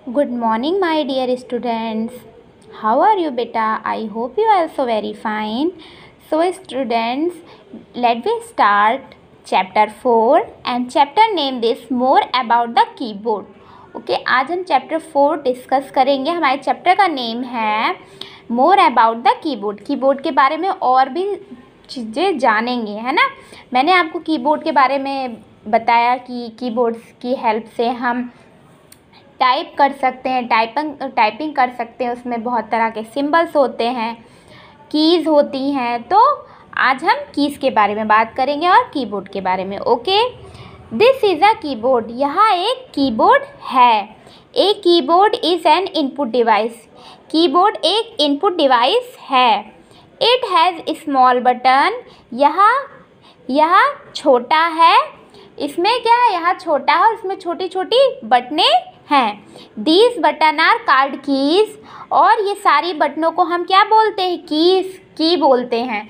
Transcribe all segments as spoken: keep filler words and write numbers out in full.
Good morning, my dear students. How are you, beta? I hope you are also very fine. So, students, let me start chapter four and chapter name this more about the keyboard. Okay okay, आज हम chapter four discuss करेंगे. हमारे chapter का name है more about the keyboard. Keyboard के बारे में और भी चीज़ें जानेंगे, है ना. मैंने आपको कीबोर्ड के बारे में बताया कि कीबोर्ड्स की हेल्प से हम टाइप कर सकते हैं, टाइपिंग टाइपिंग कर सकते हैं. उसमें बहुत तरह के सिंबल्स होते हैं, कीज़ होती हैं. तो आज हम कीज़ के बारे में बात करेंगे और कीबोर्ड के बारे में. Okay, this is a keyboard. यहाँ एक कीबोर्ड है. A keyboard is an input device. Keyboard एक इनपुट डिवाइस है. It has small button. यहाँ यहाँ छोटा है. इसमें क्या है, यहाँ छोटा है और इसमें छोटी छोटी बटनें हैं. These button are called keys. और ये सारी बटनों को हम क्या बोलते हैं, कीज की बोलते हैं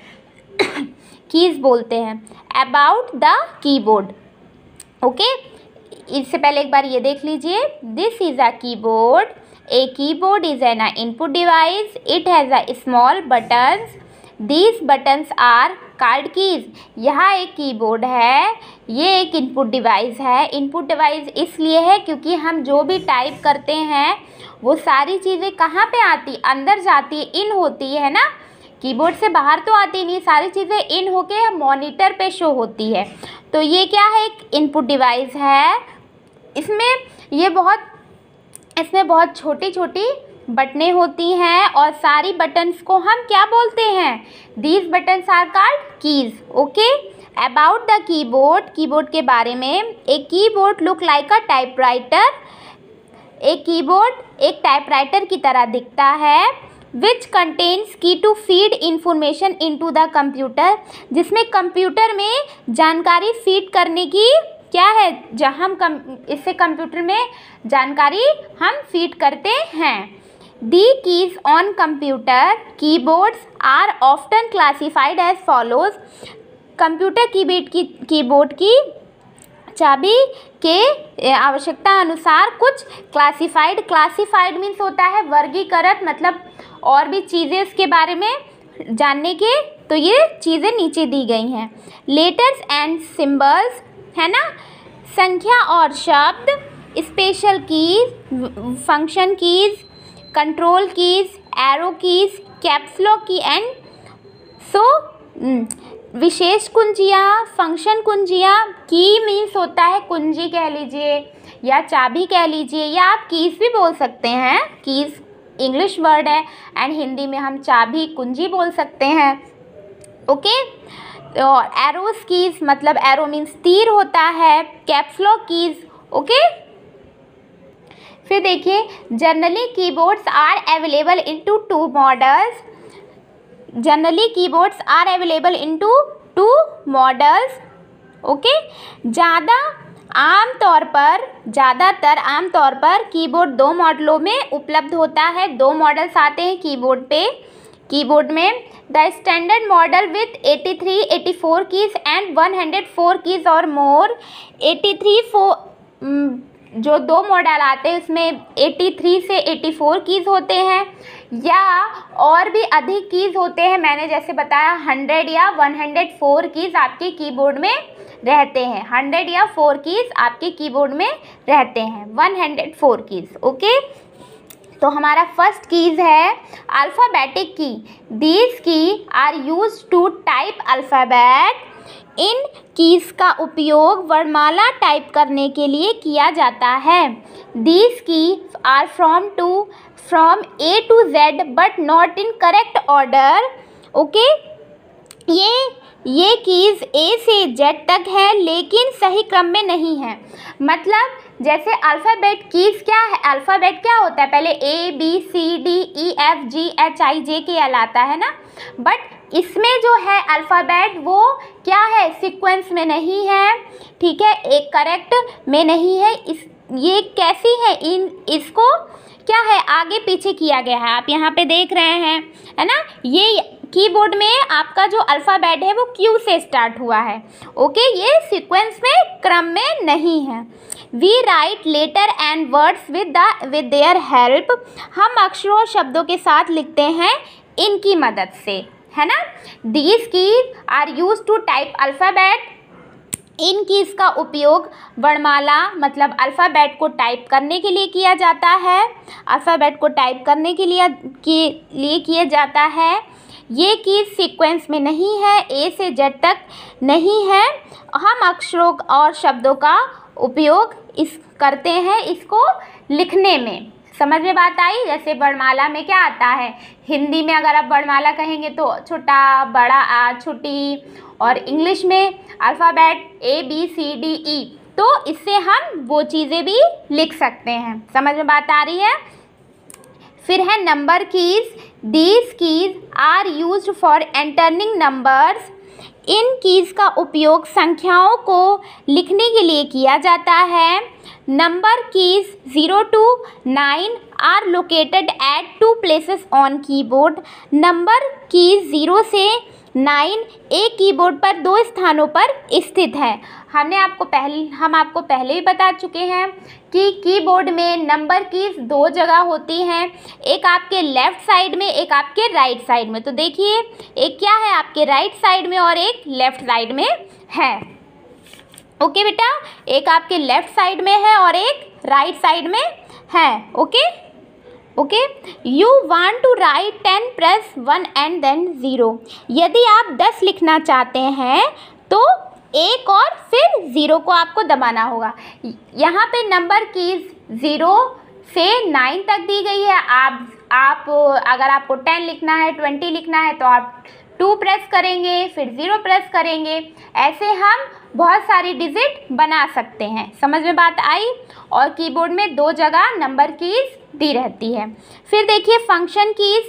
कीज बोलते हैं. About the keyboard. ओके, इससे पहले एक बार ये देख लीजिए. This is a keyboard. A keyboard is an input device. It has a small buttons. These buttons are called keys. यहाँ एक कीबोर्ड है, ये एक इनपुट डिवाइस है. इनपुट डिवाइस इसलिए है क्योंकि हम जो भी टाइप करते हैं वो सारी चीज़ें कहाँ पे आती, अंदर जाती है, इन होती है ना. कीबोर्ड से बाहर तो आती नहीं, सारी चीज़ें इन होके मॉनिटर पे शो होती है. तो ये क्या है, एक इनपुट डिवाइस है. इसमें ये बहुत इसमें बहुत छोटी छोटी बटनें होती हैं और सारी बटन्स को हम क्या बोलते हैं, these buttons are called keys. Okay, about the keyboard. Keyboard के बारे में, a keyboard look like a typewriter. एक कीबोर्ड एक टाइपराइटर की तरह दिखता है. Which contains key to feed information into the computer. जिसमें कंप्यूटर में जानकारी फीड करने की क्या है, जहाँ हम कम इससे कंप्यूटर में जानकारी हम फीड करते हैं. The keys on computer keyboards are often classified as follows. Computer keyboard की कीबोर्ड की चाबी के आवश्यकता अनुसार कुछ क्लासिफाइड क्लासिफाइड मीन्स होता है वर्गीकृत, मतलब और भी चीज़ें उसके बारे में जानने के. तो ये चीज़ें नीचे दी गई हैं. लेटर्स एंड सिंबल्स, है ना, संख्या और शब्द. Special keys, function keys, control keys, arrow keys, caps lock key and so विशेष कुंजियाँ, फंक्शन कुंजियाँ. की मीन्स होता है कुंजी कह लीजिए या चाबी कह लीजिए, या आप कीज भी बोल सकते हैं. कीज इंग्लिश वर्ड है एंड हिंदी में हम चाबी कुंजी बोल सकते हैं. ओके, और एरोस कीज, मतलब एरो मीन्स तीर होता है. Caps lock keys. ओके, फिर देखिए, generally keyboards are available into two models. Generally keyboards are available into two models. Okay, ज़्यादा आमतौर पर ज़्यादातर आमतौर पर कीबोर्ड दो मॉडलों में उपलब्ध होता है. दो मॉडल्स आते हैं कीबोर्ड पे कीबोर्ड में. The standard model with eighty three eighty four keys and one hundred four keys और मोर. एटी थ्री फोर जो दो मॉडल आते हैं उसमें एटी थ्री से एटी फोर कीज़ होते हैं या और भी अधिक कीज़ होते हैं. मैंने जैसे बताया हंड्रेड या वन हंड्रेड फोर कीज़ आपके कीबोर्ड में रहते हैं. हंड्रेड या फोर कीज़ आपके कीबोर्ड में रहते हैं. One hundred four keys. Okay, तो हमारा फर्स्ट कीज़ है alphabetic key. These key are use to type alphabet. इन कीज़ का उपयोग वर्णमाला टाइप करने के लिए किया जाता है. These key are from to from A to Z but not in correct order. Okay, ये ये कीज़ ए से जेड तक है लेकिन सही क्रम में नहीं है. मतलब जैसे अल्फ़ाबेट कीज़ क्या है, अल्फ़ाबेट क्या होता है, पहले A B C D E F G H I J K कहलाता है ना. बट इसमें जो है अल्फ़ाबेट वो क्या है, सीक्वेंस में नहीं है. ठीक है, एक करेक्ट में नहीं है. इस ये कैसी है, इन इसको क्या है आगे पीछे किया गया है. आप यहाँ पे देख रहे हैं, है ना. ये कीबोर्ड में आपका जो अल्फ़ाबेट है वो क्यू से स्टार्ट हुआ है। ओके, ये सीक्वेंस में क्रम में नहीं है। We write letter and words with the with their help. हम अक्षरों और शब्दों के साथ लिखते हैं इनकी मदद से, है ना। These keys are use to type alphabet. इन कीज़ का उपयोग वर्णमाला मतलब अल्फ़ाबेट को टाइप करने के लिए किया जाता है। अल्फ़ाबेट को टाइप करने के लिए के लिए किया जाता है। ये कीज़ सीक्वेंस में नहीं है, ए से जेड तक नहीं है। हम अक्षरों और शब्दों का उपयोग इस करते हैं इसको लिखने में। समझ में बात आई। जैसे वर्णमाला में क्या आता है, हिंदी में अगर आप वर्णमाला कहेंगे तो छोटा, बड़ा, आ, छोटी, और इंग्लिश में alphabet A B C D E, तो इससे हम वो चीज़ें भी लिख सकते हैं। समझ में बात आ रही है। फिर है number keys. These keys are used for entering numbers. इन कीज़ का उपयोग संख्याओं को लिखने के लिए किया जाता है। Number keys zero to nine are located at two places on keyboard. Number keys zero से नाइन एक कीबोर्ड पर दो स्थानों पर स्थित है। हमने आपको पहले हम आपको पहले ही बता चुके हैं कि कीबोर्ड में नंबर कीज़ दो जगह होती हैं, एक आपके लेफ़्ट साइड में, एक आपके राइट साइड में। तो देखिए, एक क्या है आपके राइट साइड में और एक लेफ़्ट साइड में है। ओके बेटा, एक आपके लेफ़्ट साइड में है और एक राइट साइड में है। Okay okay you want to write ten, press one and then zero. यदि आप दस लिखना चाहते हैं तो एक और फिर ज़ीरो को आपको दबाना होगा। यहाँ पे नंबर कीज़ ज़ीरो से नाइन तक दी गई है। आप आप अगर आपको टेन लिखना है, ट्वेंटी लिखना है तो आप टू प्रेस करेंगे, फिर ज़ीरो प्रेस करेंगे। ऐसे हम बहुत सारी डिजिट बना सकते हैं। समझ में बात आई। और कीबोर्ड में दो जगह नंबर कीज़ दी रहती है। फिर देखिए function keys.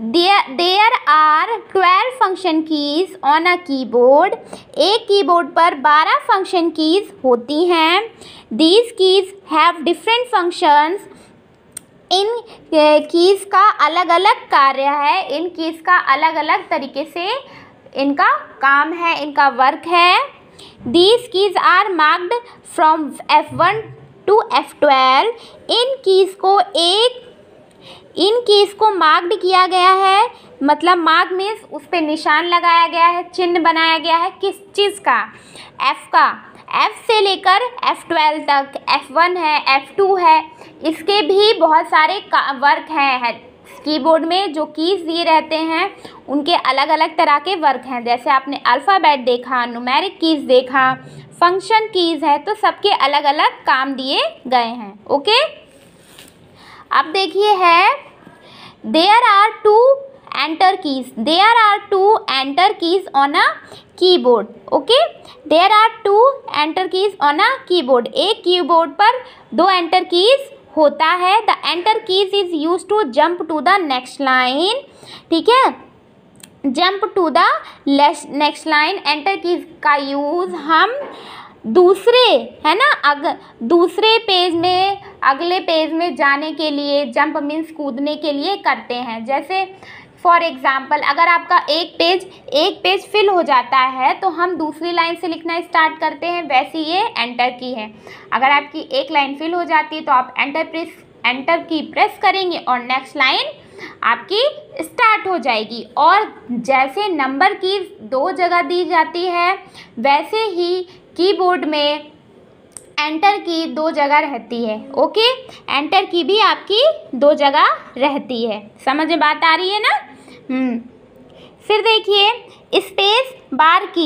There are twelve function keys on a keyboard. एक कीबोर्ड पर बारह फंक्शन कीज़ होती हैं। These keys have different functions. इन कीज़ का अलग अलग कार्य है। इन कीज़ का अलग अलग तरीके से इनका काम है, इनका वर्क है। These keys are marked from F one to F twelve. इन कीज़ को एक इन कीज़ को मार्क्ड किया गया है, मतलब मार्क मीन्स उस पर निशान लगाया गया है, चिन्ह बनाया गया है। किस चीज़ का? एफ़ का। एफ़ से लेकर एफ़ ट्वेल्व तक, एफ़ वन है, एफ़ टू है, इसके भी बहुत सारे वर्क हैं। कीबोर्ड में जो कीज़ दिए रहते हैं उनके अलग अलग तरह के वर्क हैं। जैसे आपने अल्फ़ाबेट देखा, न्यूमेरिक कीज़ देखा, फंक्शन कीज़ है, तो सबके अलग अलग काम दिए गए हैं। ओके, अब देखिए है there are two enter keys. There are two enter keys on a keyboard. Okay, there are two enter keys on a keyboard. एक कीबोर्ड पर दो एंटर कीज़ होता है। The enter keys is use to jump to the next line. ठीक है, jump to the next line. Enter keys का use हम दूसरे, है ना, अग दूसरे पेज में, अगले पेज में जाने के लिए, जंप मीन्स कूदने के लिए करते हैं। जैसे फॉर एग्ज़ाम्पल अगर आपका एक पेज एक पेज फिल हो जाता है तो हम दूसरी लाइन से लिखना स्टार्ट करते हैं, वैसे ये एंटर की है। अगर आपकी एक लाइन फिल हो जाती है तो आप enter press enter key press करेंगे और नेक्स्ट लाइन आपकी स्टार्ट हो जाएगी। और जैसे नंबर की दो जगह दी जाती है वैसे ही कीबोर्ड में एंटर की दो जगह रहती है। ओके, एंटर की भी आपकी दो जगह रहती है। समझ में बात आ रही है ना। हम्म फिर देखिए space bar key.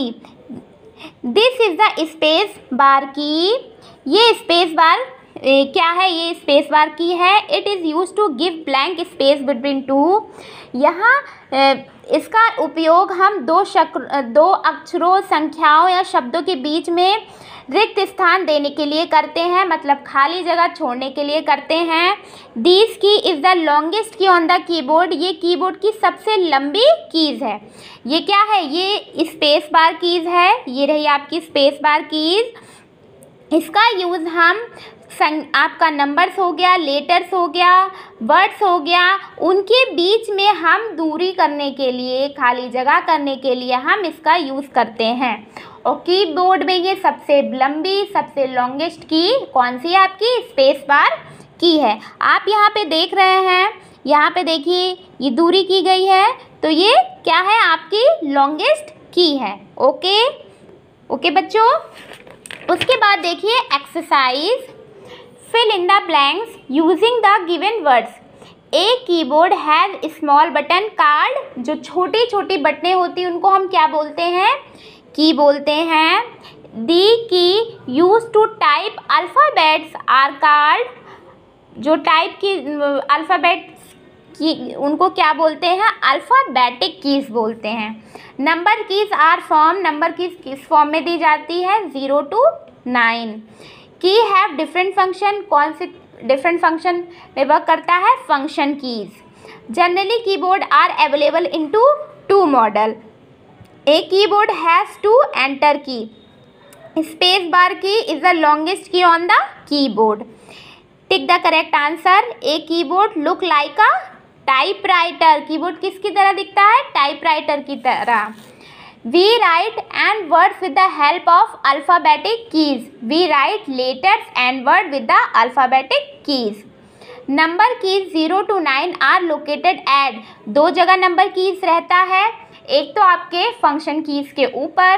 This is the space bar key. ये स्पेस बार ए, क्या है? ये स्पेस बार की है। It is use to give blank space between two. यहाँ इसका उपयोग हम दो शक्र दो अक्षरों, संख्याओं या शब्दों के बीच में रिक्त स्थान देने के लिए करते हैं, मतलब खाली जगह छोड़ने के लिए करते हैं। This key is the longest key on the keyboard. ये कीबोर्ड की सबसे लंबी कीज़ है। ये क्या है? ये स्पेस बार कीज़ है। ये रही आपकी स्पेस बार कीज़। इसका यूज़ हम संग आपका नंबर्स हो गया, लेटर्स हो गया, वर्ड्स हो गया, उनके बीच में हम दूरी करने के लिए, खाली जगह करने के लिए हम इसका यूज़ करते हैं। और कीबोर्ड में ये सबसे लंबी, सबसे लॉन्गेस्ट की कौन सी है आपकी? स्पेस बार की है। आप यहाँ पे देख रहे हैं, यहाँ पे देखिए ये दूरी की गई है, तो ये क्या है? आपकी लॉन्गेस्ट की है। ओके ओके बच्चों। उसके बाद देखिए exercise, fill in the blanks using the given words. A keyboard has small button called, जो छोटी छोटी बटनें होती हैं उनको हम क्या बोलते हैं? की बोलते हैं। The key used to type alphabets are called, जो टाइप की अल्फ़ाबेट्स की उनको क्या बोलते हैं? अल्फ़ाबेटिक कीज़ बोलते हैं। Number keys are form, number keys किस फॉर्म में दी जाती है? Zero to nine. Key have different function, कौन से डिफरेंट फंक्शन में वर्क करता है? Function keys. Generally keyboard are available into two model. A keyboard has two enter key. Space bar key is the longest key on the keyboard. Tick the correct answer. A keyboard look like a typewriter. Keyboard किसकी तरह दिखता है? Typewriter की तरह। We write and words with the help of alphabetic keys. We write letters and words with the alphabetic keys. Number keys zero to nine are located at, दो जगह number keys रहता है, एक तो आपके फंक्शन कीज के ऊपर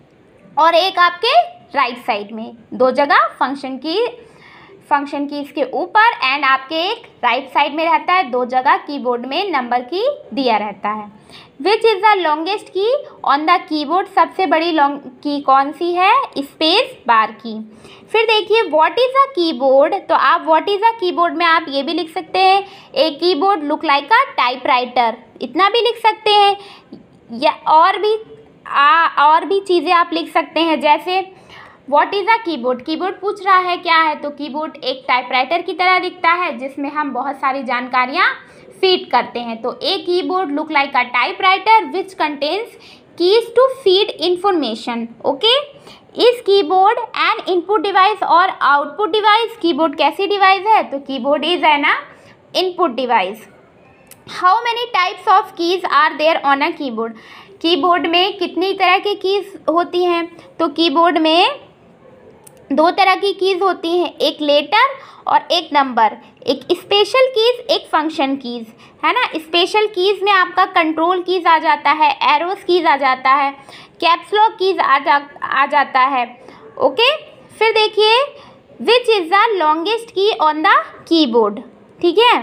और एक आपके राइट साइड में। दो जगह फंक्शन की फंक्शन कीज के ऊपर एंड आपके एक राइट साइड में रहता है। दो जगह कीबोर्ड में नंबर की दिया रहता है। Which is the longest key on the keyboard, सबसे बड़ी लॉन्ग की कौन सी है? स्पेस बार की। फिर देखिए व्हाट इज़ अ कीबोर्ड, तो आप व्हाट इज़ अ कीबोर्ड में आप ये भी लिख सकते हैं, a keyboard look like a typewriter, इतना भी लिख सकते हैं। या और भी आ, और भी चीज़ें आप लिख सकते हैं, जैसे what is a keyboard, keyboard पूछ रहा है क्या है, तो कीबोर्ड एक टाइपराइटर की तरह दिखता है जिसमें हम बहुत सारी जानकारियाँ फीड करते हैं। तो a keyboard look like a typewriter which contains keys to feed information. Okay, is keyboard an input device और आउटपुट डिवाइस। कीबोर्ड कैसी डिवाइस है? तो keyboard is an input device. How many types of keys are there on a keyboard, keyboard में कितनी तरह की keys होती हैं? तो कीबोर्ड में दो तरह की कीज़ होती हैं, एक लेटर और एक नंबर। एक स्पेशल कीज़, एक फंक्शन कीज़, है ना। स्पेशल कीज़ में आपका कंट्रोल कीज़ आ जाता है, एरोस कीज़ आ जाता है, कैप्स लॉक कीज़ आ जा आ जाता है। ओके, फिर देखिए which is the longest key on the keyboard, ठीक है।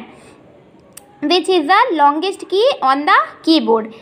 Which is the longest key on the keyboard?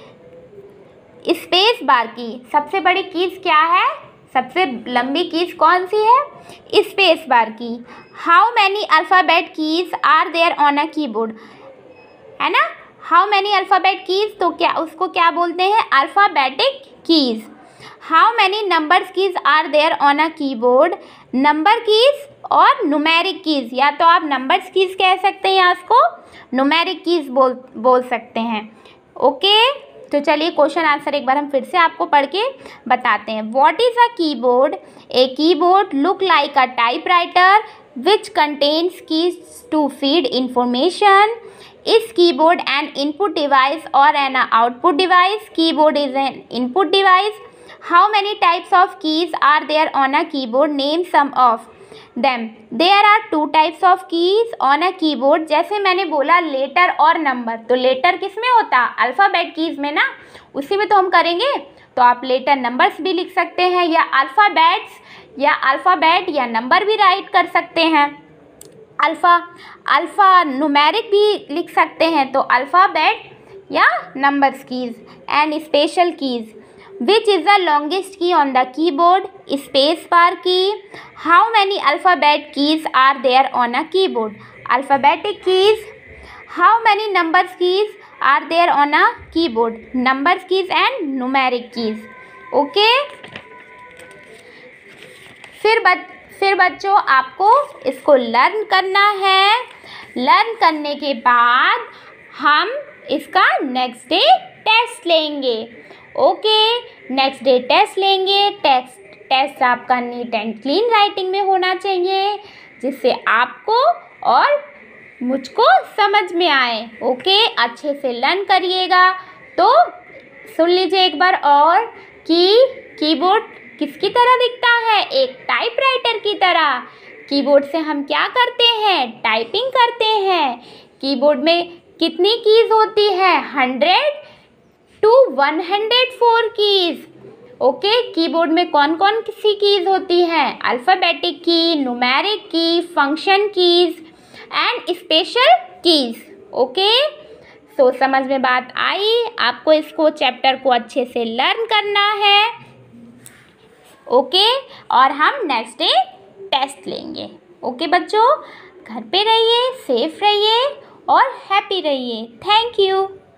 Space bar key. सबसे बड़ी कीज़ क्या है? सबसे लंबी कीज़ कौन सी है? Space bar key. How many alphabet keys are there on a keyboard, है ना। हाउ मैनी अल्फ़ाबेट कीज़, तो क्या उसको क्या बोलते हैं? Alphabetic keys. How many numbers keys are there on a keyboard, number keys और न्यूमेरिक कीज़। या तो आप नंबर्स कीज़ कह सकते हैं या उसको न्यूमेरिक कीज़ बोल बोल सकते हैं। ओके, तो चलिए क्वेश्चन आंसर एक बार हम फिर से आपको पढ़ के बताते हैं। What is a keyboard? A keyboard look like a typewriter which contains keys to feed information. Is keyboard an input device और an output device. Keyboard is an input device. How many types of keys are there on a keyboard, name some of them. There are two types of keys on a keyboard. जैसे मैंने बोला letter और number, तो letter किस में होता? Alphabet keys में ना, उसी में तो हम करेंगे। तो आप लेटर नंबर्स भी लिख सकते हैं या अल्फ़ाबेट्स या अल्फ़ाबेट या नंबर भी राइट कर सकते हैं। अल्फ़ा अल्फ़ा न्यूमेरिक भी लिख सकते हैं, तो अल्फ़ाबेट या numbers keys and special keys. Which is the longest key on the keyboard? Space bar key. How many alphabet keys are there on a keyboard? Alphabetic keys. How many numbers keys are there on a keyboard? Numbers keys and numeric keys. Okay. फिर बच फिर बच्चों आपको इसको learn करना है। Learn करने के बाद हम इसका नेक्स्ट डे टेस्ट लेंगे। ओके, नेक्स्ट डे टेस्ट लेंगे। टेस्ट टेस्ट आपका नीट एंड क्लीन राइटिंग में होना चाहिए। जिससे आपको और मुझको समझ में आए। ओके, अच्छे से लर्न करिएगा। तो सुन लीजिए एक बार और कि कीबोर्ड किसकी तरह दिखता है? एक टाइपराइटर की तरह। कीबोर्ड से हम क्या करते हैं? टाइपिंग करते हैं। कीबोर्ड में कितनी कीज होती है? Hundred to one hundred four keys. Okay, keyboard में कौन कौन सी कीज होती हैं? Alphabetic key, numeric key, function keys and special keys. Okay, तो समझ में बात आई? आपको इसको चैप्टर को अच्छे से लर्न करना है। ओके, और हम नेक्स्ट डे टेस्ट लेंगे। ओके बच्चों, घर पे रहिए, सेफ रहिए और हैप्पी रहिए। Thank you.